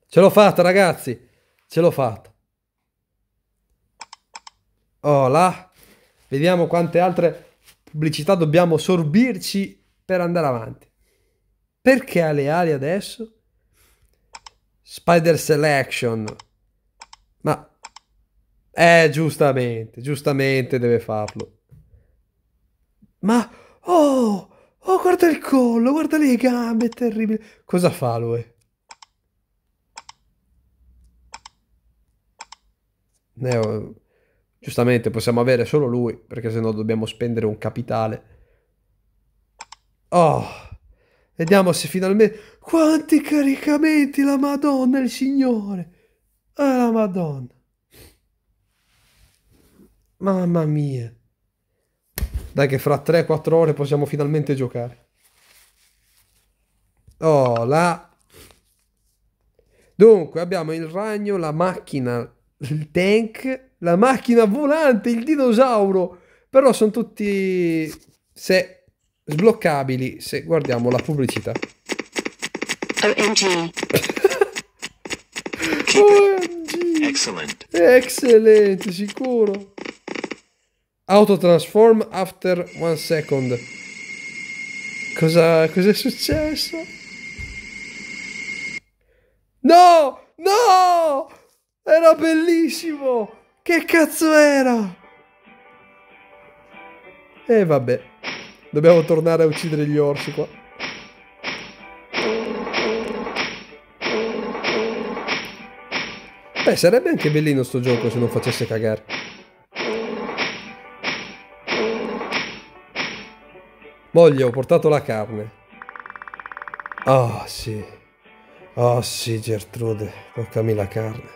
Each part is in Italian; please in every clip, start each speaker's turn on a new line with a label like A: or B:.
A: Ce l'ho fatta, ragazzi. Ce l'ho fatta. Oh, là. Vediamo quante altre pubblicità dobbiamo sorbirci per andare avanti. Perché ha le ali adesso? Spider Selection. Ma... giustamente, giustamente deve farlo. Ma... Oh! Oh, guarda il collo, guarda le gambe, è terribile. Cosa fa lui? Oh, giustamente possiamo avere solo lui, perché sennò dobbiamo spendere un capitale. Oh, vediamo se finalmente... Quanti caricamenti, la Madonna, il Signore. La Madonna. Mamma mia. Dai che fra 3-4 ore possiamo finalmente giocare. Oh, là. Dunque, abbiamo il ragno, la macchina, il tank, la macchina volante, il dinosauro. Però sono tutti... se sbloccabili, se guardiamo la pubblicità.
B: OMG.
A: OMG.
B: Excellent.
A: Eccellente, sicuro. Autotransform after 1 second. Cos'è successo? No! No! Era bellissimo! Che cazzo era? E vabbè. Dobbiamo tornare a uccidere gli orsi qua. Beh, sarebbe anche bellino sto gioco se non facesse cagare. Moglie, ho portato la carne. Ah, sì. Ah, sì, Gertrude. Toccami la carne.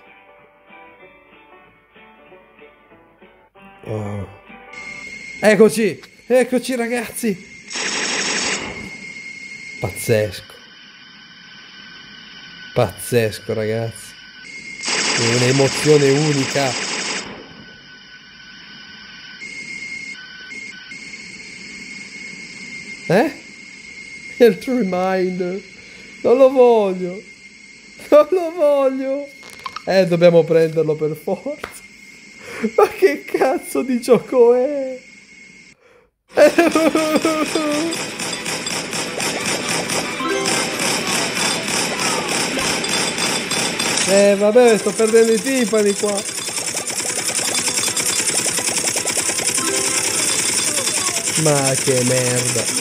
A: Oh. Eccoci! Eccoci, ragazzi! Pazzesco. Pazzesco, ragazzi. È un'emozione unica. Health reminder. Non lo voglio. Non lo voglio. Dobbiamo prenderlo per forza. Ma che cazzo di gioco è? Vabbè, sto perdendo i timpani qua. Ma che merda.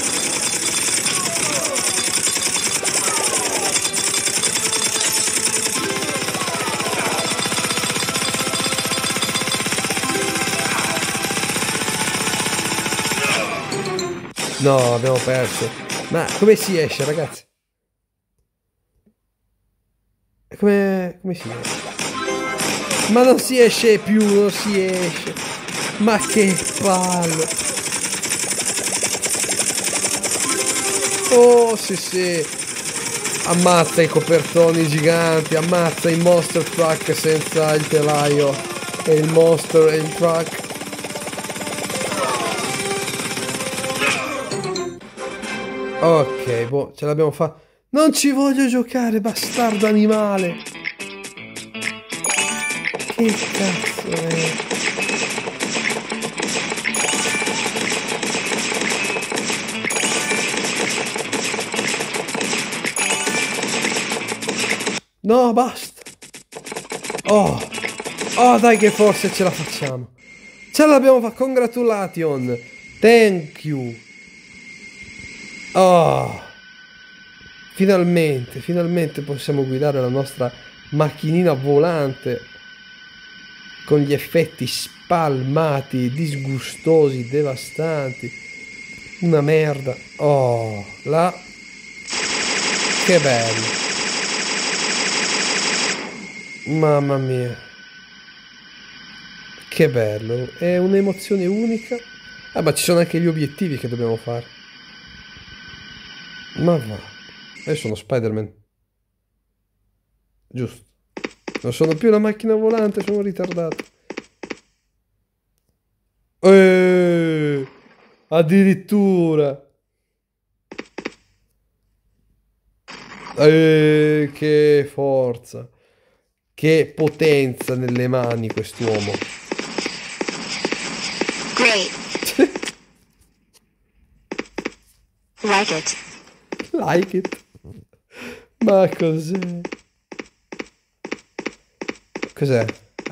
A: No, abbiamo perso. Ma come si esce, ragazzi? Come si esce? Ma non si esce più, non si esce. Ma che palle. Oh, sì, sì. Ammazza i copertoni giganti, ammazza i monster truck senza il telaio. E il monster e il truck. Ok, boh, ce l'abbiamo fatta. Non ci voglio giocare, bastardo animale. Che cazzo è? No, basta. Oh, oh, dai che forse ce la facciamo. Ce l'abbiamo fatta, congratulation. Thank you. Oh, finalmente, finalmente possiamo guidare la nostra macchinina volante con gli effetti spalmati, disgustosi, devastanti. Una merda. Oh, là. Che bello. Mamma mia. Che bello. È un'emozione unica. Ah, ma ci sono anche gli obiettivi che dobbiamo fare. Ma va. Io sono Spider-Man. Giusto. Non sono più la macchina volante, sono ritardato. Addirittura. Che forza. Che potenza nelle mani quest'uomo.
B: Great. Like it.
A: Like it. Ma cos'è? Cos'è?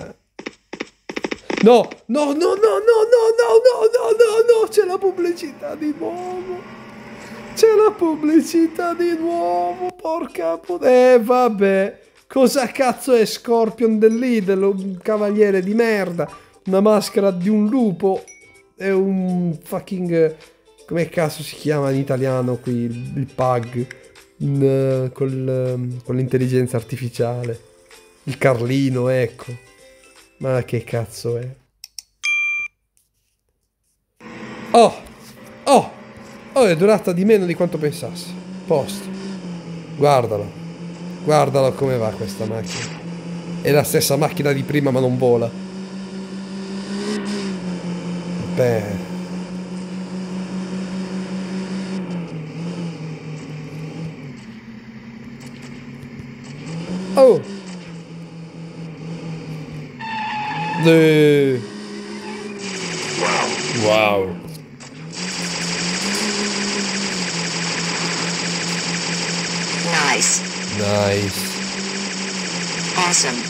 A: No, no, no, no, no, no, no, no, no, no, no, c'è la pubblicità di nuovo. C'è la pubblicità di nuovo, porca vabbè. Cosa cazzo è Scorpion del Lidl? Un cavaliere di merda. Una maschera di un lupo. È un fucking... Come cazzo si chiama in italiano qui il pug? Con l'intelligenza artificiale. Il Carlino, ecco. Ma che cazzo è? Oh! Oh! Oh, è durata di meno di quanto pensassi. Posto. Guardalo. Guardalo come va questa macchina. È la stessa macchina di prima ma non vola. Beh. Oh! Wow.
B: Nice.
A: Nice.
B: Awesome.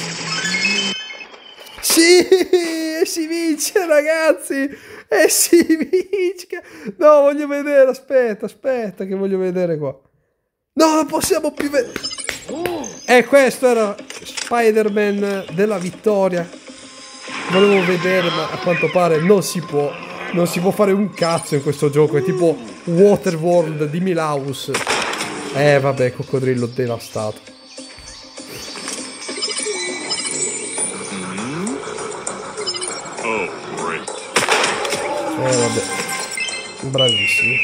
A: Sì! E si vince, ragazzi! E si vince! No, voglio vedere, aspetta, che voglio vedere qua. No, non possiamo più vedere. E questo era Spider-Man della vittoria. Volevo vedere, ma a quanto pare non si può. Non si può fare un cazzo in questo gioco. È tipo Waterworld di Milhouse. Vabbè, coccodrillo devastato. Vabbè. Bravissimo.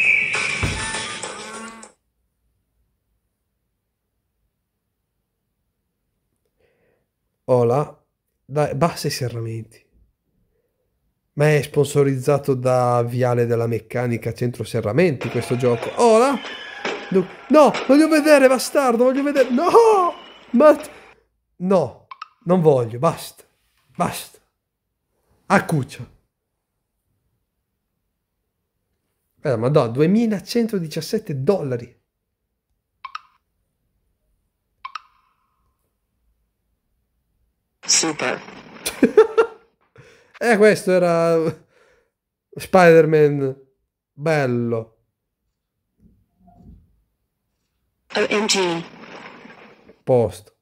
A: Ola. Dai, basta i serramenti. Ma è sponsorizzato da Viale della Meccanica Centro Serramenti questo gioco. Ola. No, voglio vedere, bastardo, voglio vedere. No! Ma... No, non voglio, basta. Basta. Accuccia. Madonna, 2117 dollari.
B: Super.
A: Questo era Spider-Man bello.
B: OMG.
A: Posto.